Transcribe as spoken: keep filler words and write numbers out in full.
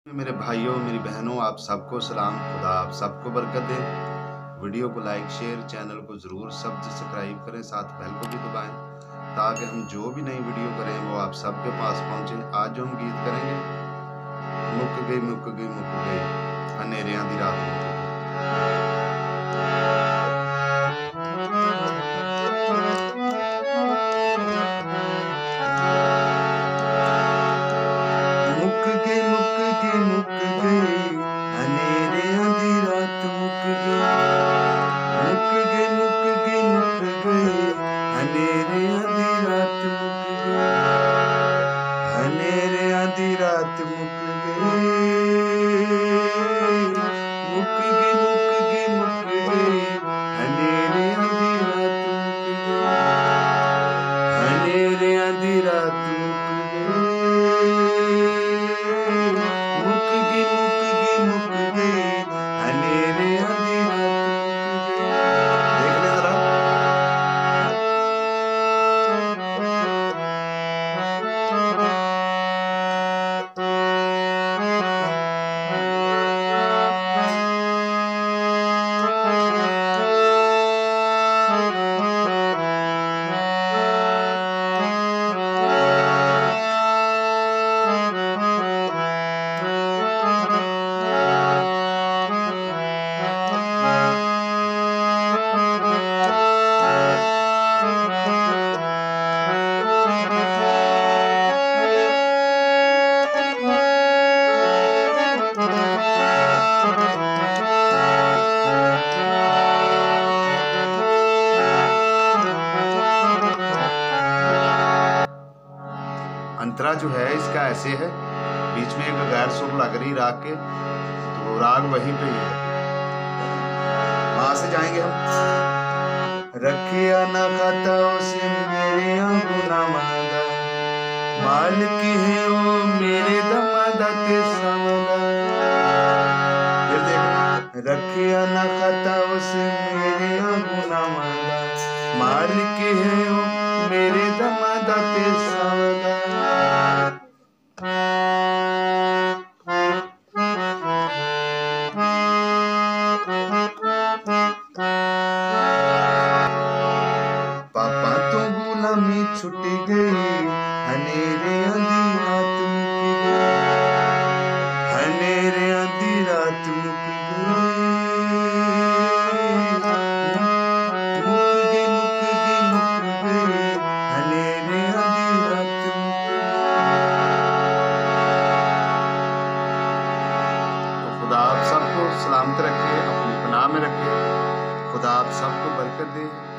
मेरे भाइयों मेरी बहनों आप सबको सलाम। खुदा आप सबको बरकत दे। वीडियो को लाइक शेयर चैनल को ज़रूर सब्सक्राइब करें, साथ बेल को भी दबाएं ताकि हम जो भी नई वीडियो करें वो आप सबके पास पहुंचे। आज जो हम गीत करेंगे, मुक गई मुक गई मुक गई हनेरियां दी रात मुक गई मुक गई मुक गई हनेरियां दी रात मुक गई मुक गई मुक गई मुक गई हनेरियां दी रात मुक गई हनेरियां दी रात मुक गई मुक गई मुक गई मुक गई हनेरियां दी रात मुक गई हनेरियां दी रात मुक अंतरा जो है इसका ऐसे है, बीच में एक गैर सुर लग रही राग के, तो राग वहीं पे ही है। वहां से जाएंगे हम। रखिया ना खाता उसे मेरे गुनाह दा, मालिक है वो मेरे दमादा ते समदा। फिर देख, रखिया ना खाता उसे मेरे गुनाह दा, मालिक है वो मेरे दमादा ते समदा। पापा तो गुलामी छुट गई हनेरियां दी रात मुक गई हनेरियां दी रात मुक गई मुक गई मुक गई मुक गई हनेरियां दी रात मुक गई। तो खुदा आप सबको सलामत रखे, अपनी पनाह में रखे। खुदा आप सबको बरकत दे।